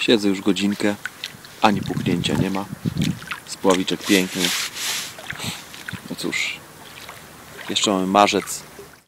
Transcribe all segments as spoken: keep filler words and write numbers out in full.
Siedzę już godzinkę, ani puknięcia nie ma. Spławiczek piękny. No cóż, jeszcze mamy marzec.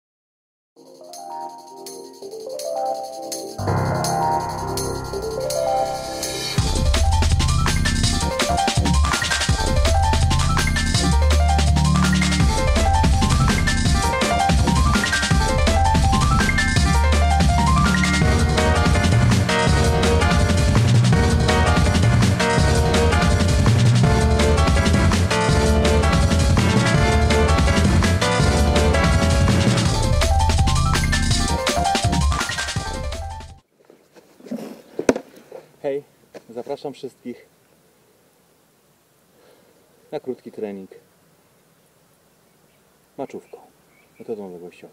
Hej, zapraszam wszystkich na krótki trening maczówką, metodą odległościową.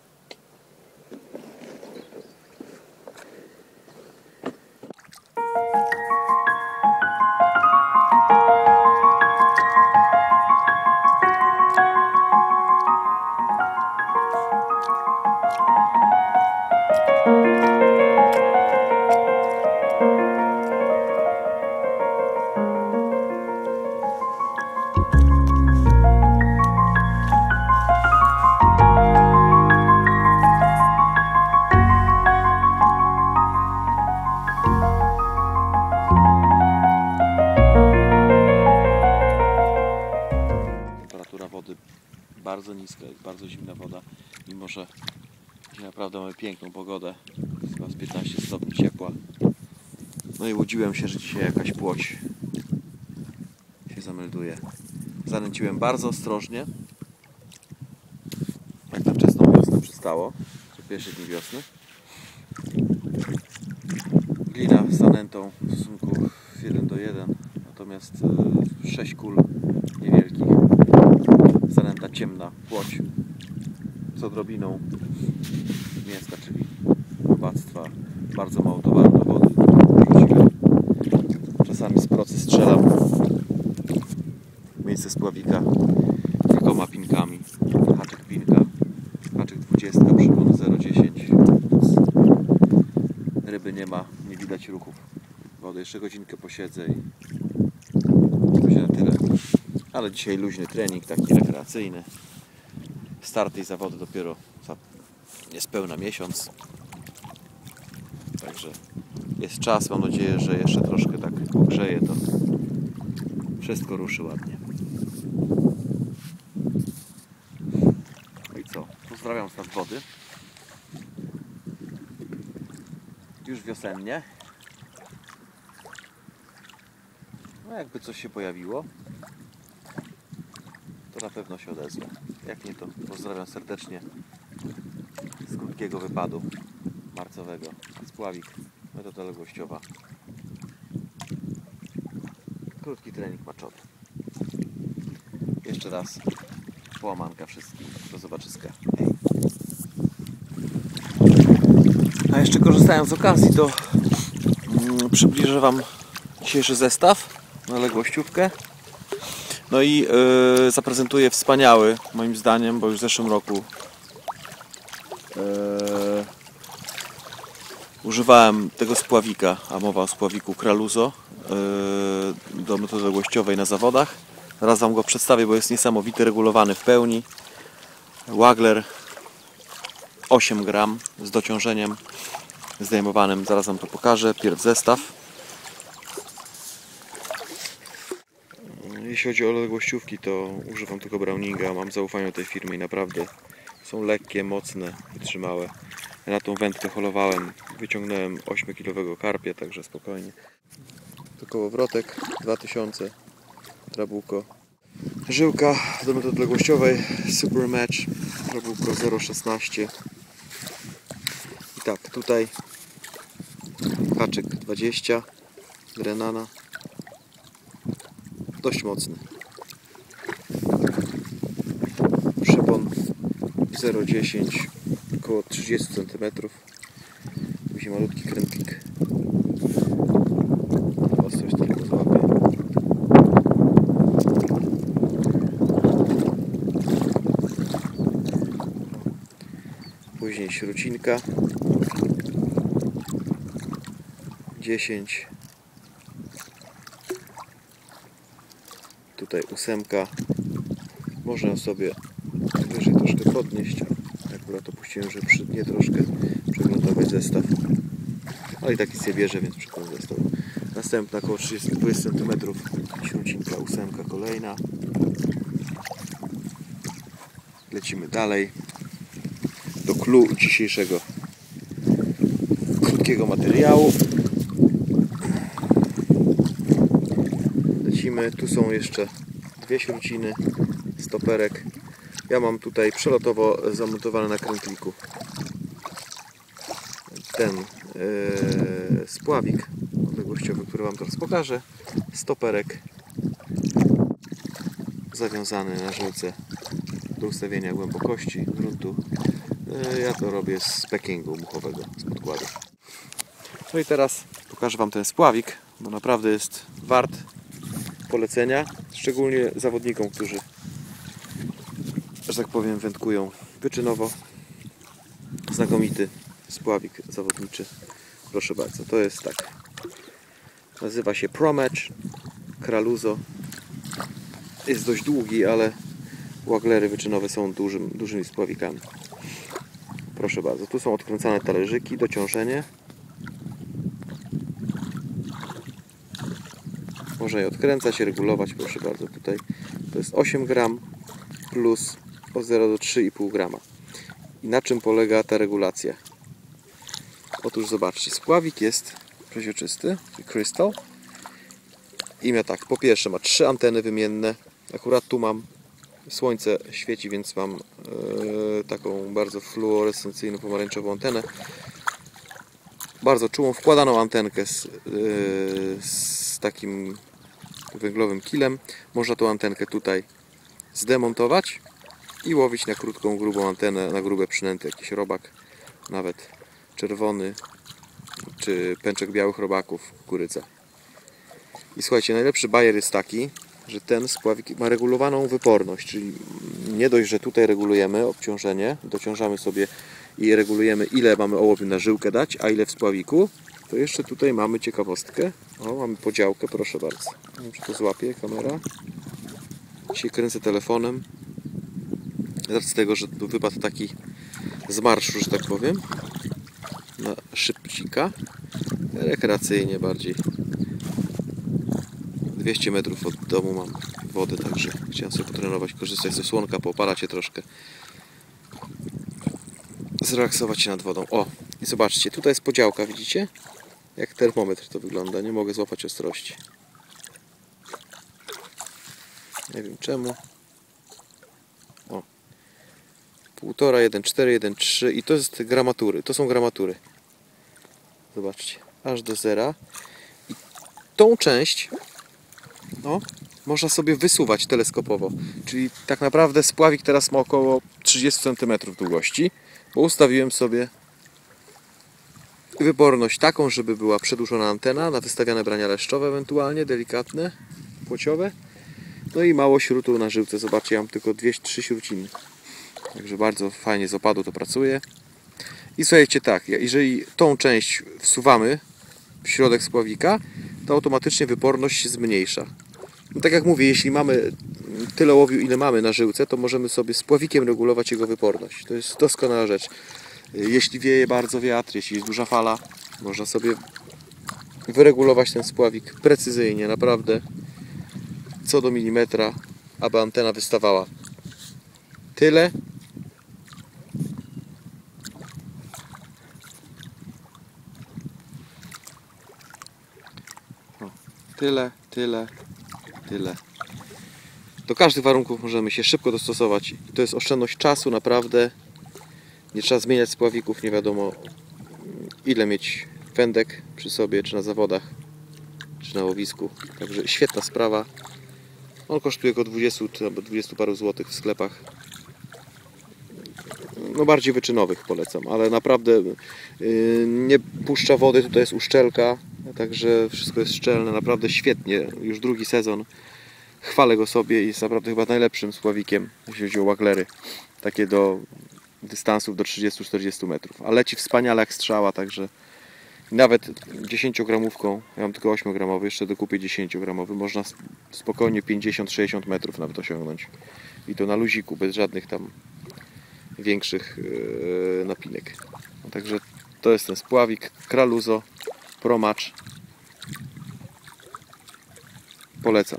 Wody bardzo niska, jest bardzo zimna woda, mimo że dzisiaj naprawdę mamy piękną pogodę, jest chyba z piętnaście stopni ciepła. No i łudziłem się, że dzisiaj jakaś płoć się zamelduje. Zanęciłem bardzo ostrożnie, jak na wczesną wiosnę przystało, czy pierwsze dni wiosny. Glina z zanętą w stosunku jeden do jeden, natomiast sześć kul niewielkich. Zanęta ciemna, płoć z odrobiną mięska, czyli robactwa. Bardzo mało towaru do wody rzuciłem. Czasami z procy strzelam w miejsce spławika kilkoma pinkami. Haczyk pinka, haczyk dwudziestka, przypony zero dziesięć. Ryby nie ma, nie widać ruchów wody. Jeszcze godzinkę posiedzę i będzie na tyle. Ale dzisiaj luźny trening, taki rekreacyjny. Starty i zawody dopiero za niespełna miesiąc. Także jest czas, mam nadzieję, że jeszcze troszkę tak ogrzeje, to wszystko ruszy ładnie. No i co? Pozdrawiam z nad wody. Już wiosennie. No jakby coś się pojawiło, to na pewno się odezwę. Jak nie, to pozdrawiam serdecznie z krótkiego wypadu marcowego. Spławik, metoda odległościowa. Krótki trening maczowy. Jeszcze raz połamanka wszystkim. Do zobaczyska. Hej. A jeszcze korzystając z okazji, to mm, przybliżę Wam dzisiejszy zestaw na odległościówkę. No i yy, zaprezentuję wspaniały, moim zdaniem, bo już w zeszłym roku yy, używałem tego spławika, a mowa o spławiku Kraluzo, yy, do metody odległościowej na zawodach. Zaraz Wam go przedstawię, bo jest niesamowity, regulowany w pełni. Wagler osiem gram z dociążeniem zdejmowanym, zaraz Wam to pokażę. Pierw zestaw. Jeśli chodzi o odległościówki, to używam tylko Browninga, mam zaufanie do tej firmy i naprawdę są lekkie, mocne, wytrzymałe. Ja na tą wędkę holowałem, wyciągnąłem ośmiokilowego karpia, także spokojnie. To kołowrotek dwa tysiące, trabułko. Żyłka do metody odległościowej Super Match, trabułko zero szesnaście. I tak, tutaj haczyk dwadzieścia, Grenana. Dość mocny. Przypon zero dziesięć, około trzydzieści centymetrów. Musi malutki krętlik. Ostrość tylko złapie. Później śrucinka dziesięć tutaj ósemka. Można ją sobie wyżej troszkę podnieść. Akurat opuściłem, że przytnie troszkę przeglądować zestaw. Ale i taki sobie bierze, więc przeglądam zestaw. Następna około trzydzieści do dwudziestu centymetrów. Śrucinka, ósemka kolejna. Lecimy dalej do clou dzisiejszego krótkiego materiału. Lecimy, tu są jeszcze dwie śruciny, stoperek. Ja mam tutaj przelotowo zamontowany na krętliku ten yy, spławik odległościowy, który Wam teraz pokażę. Stoperek zawiązany na żyłce do ustawienia głębokości gruntu. Yy, ja to robię z packingu muchowego, z podkładu. No i teraz pokażę Wam ten spławik, bo naprawdę jest wart polecenia, szczególnie zawodnikom, którzy, że tak powiem, wędkują wyczynowo. Znakomity spławik zawodniczy. Proszę bardzo, to jest tak. Nazywa się ProMatch Kraluzo. Jest dość długi, ale waglery wyczynowe są dużym, dużymi spławikami. Proszę bardzo, tu są odkręcane talerzyki, dociążenie. Można je odkręcać, regulować, proszę bardzo. Tutaj to jest osiem gram plus od zera do trzy i pół grama. I na czym polega ta regulacja? Otóż zobaczcie, spławik jest przeźroczysty, crystal. I ma tak, po pierwsze ma trzy anteny wymienne. Akurat tu mam, słońce świeci, więc mam yy, taką bardzo fluorescencyjną pomarańczową antenę. Bardzo czułą, wkładaną antenkę z, yy, z takim węglowym kilem. Można tą antenkę tutaj zdemontować i łowić na krótką, grubą antenę, na grube przynęty, jakiś robak, nawet czerwony, czy pęczek białych robaków, kuryca. I słuchajcie, najlepszy bajer jest taki, że ten spławik ma regulowaną wyporność, czyli nie dość, że tutaj regulujemy obciążenie, dociążamy sobie i regulujemy, ile mamy ołowiu na żyłkę dać, a ile w spławiku, to jeszcze tutaj mamy ciekawostkę. O, mamy podziałkę, proszę bardzo. Nie wiem, czy to złapie kamera. Dzisiaj kręcę telefonem. Z tego, że tu wypadł taki z marszu, że tak powiem, na szybcika, rekreacyjnie bardziej. dwieście metrów od domu mam wodę, także chciałem sobie potrenować, korzystać ze słonka, poopalać się troszkę, zrelaksować się nad wodą. O, i zobaczcie, tutaj jest podziałka, widzicie? Jak termometr to wygląda, nie mogę złapać ostrości. Nie wiem czemu. O. Półtora, jeden, cztery, jeden, trzy i to jest gramatury, to są gramatury. Zobaczcie, aż do zera. I tą część no, można sobie wysuwać teleskopowo. Czyli tak naprawdę spławik teraz ma około trzydzieści centymetrów długości, bo ustawiłem sobie wyporność taką, żeby była przedłużona antena na wystawiane brania leszczowe, ewentualnie delikatne, płociowe. No i mało śrutu na żyłce. Zobaczcie, ja mam tylko dwie trzy śruciny. Także bardzo fajnie z opadu to pracuje. I słuchajcie, tak, jeżeli tą część wsuwamy w środek spławika, to automatycznie wyporność się zmniejsza. No tak jak mówię, jeśli mamy tyle ołowiu, ile mamy na żyłce, to możemy sobie spławikiem regulować jego wyporność. To jest doskonała rzecz. Jeśli wieje bardzo wiatr, jeśli jest duża fala, można sobie wyregulować ten spławik precyzyjnie, naprawdę co do milimetra, aby antena wystawała tyle, o, tyle, tyle, tyle. Do każdych warunków możemy się szybko dostosować. I to jest oszczędność czasu, naprawdę. Nie trzeba zmieniać spławików, nie wiadomo ile mieć wędek przy sobie, czy na zawodach, czy na łowisku. Także świetna sprawa. On kosztuje około dwadzieścia albo dwadzieścia paru złotych w sklepach. No bardziej wyczynowych polecam, ale naprawdę yy, nie puszcza wody, tutaj jest uszczelka, także wszystko jest szczelne, naprawdę świetnie. Już drugi sezon. Chwalę go sobie i jest naprawdę chyba najlepszym spławikiem, jeśli chodzi o waglery. Takie do dystansów do trzydziestu czterdziestu metrów. A leci wspaniale jak strzała, także Nawet dziesięciogramówką, ja mam tylko ośmiogramowy, jeszcze dokupię dziesięciogramowy, można spokojnie pięćdziesiąt sześćdziesiąt metrów nawet osiągnąć. I to na luziku, bez żadnych tam większych yy, napinek. No, także to jest ten spławik Kraluzo Pro Match. Polecam.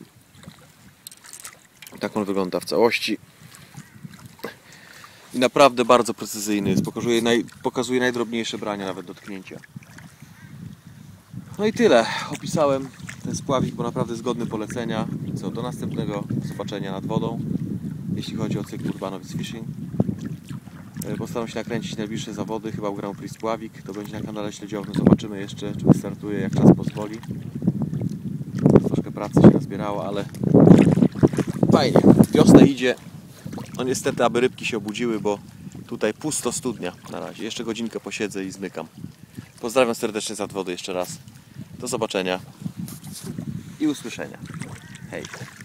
Tak on wygląda w całości. I naprawdę bardzo precyzyjny jest. Pokazuje, naj, pokazuje najdrobniejsze brania, nawet dotknięcia. No i tyle. Opisałem ten spławik, bo naprawdę jest godny polecenia. Co, do następnego zobaczenia nad wodą, jeśli chodzi o cykl Urbanovic Fishing. Postaram się nakręcić najbliższe zawody, chyba u Grand Prix Spławik. To będzie na kanale śledziowym. Zobaczymy jeszcze, czy wystartuje, jak czas pozwoli. Troszkę pracy się nazbierało, ale fajnie. Wiosna idzie. No niestety, aby rybki się obudziły, bo tutaj pusto studnia na razie. Jeszcze godzinkę posiedzę i zmykam. Pozdrawiam serdecznie z nad wody jeszcze raz. Do zobaczenia i usłyszenia. Hej.